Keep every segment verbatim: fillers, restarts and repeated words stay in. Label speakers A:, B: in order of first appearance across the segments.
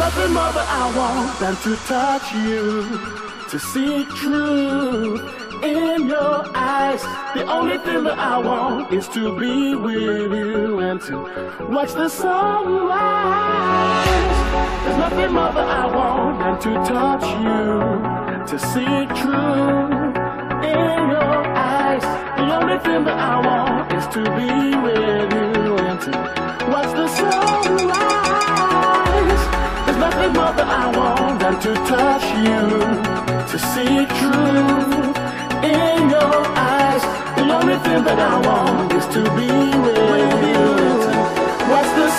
A: nothing more that I want than to touch you, to see truth in your eyes. The only thing that I want is to be with you and to watch the sunrise. There's nothing more that I want than to touch you, to see truth in your eyes. The only thing that I want is to be with you and to watch the sunrise. There's nothing more that I want than to touch you, to see truth in your eyes. The only thing that I want is to be with you and to watch the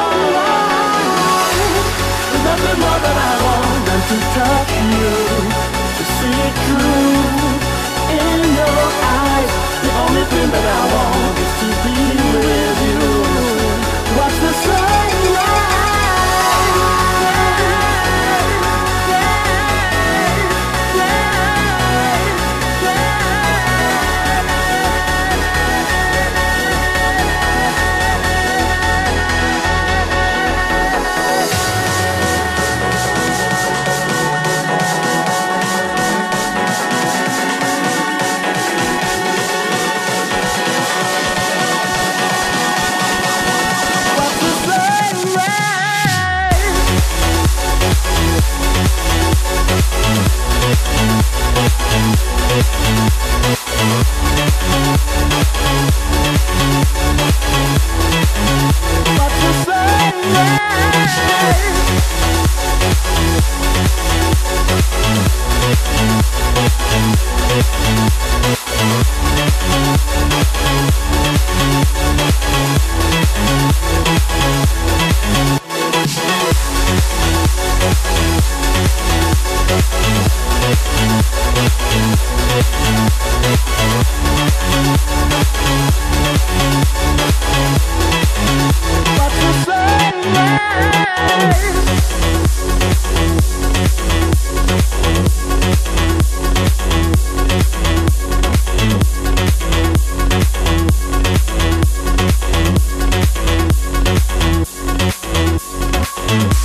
A: sunrise. There's nothing more that I want than to touch you, to see truth in your eyes. The only thing that I want is to be with you, watch the sunrise.
B: Mm-hmm.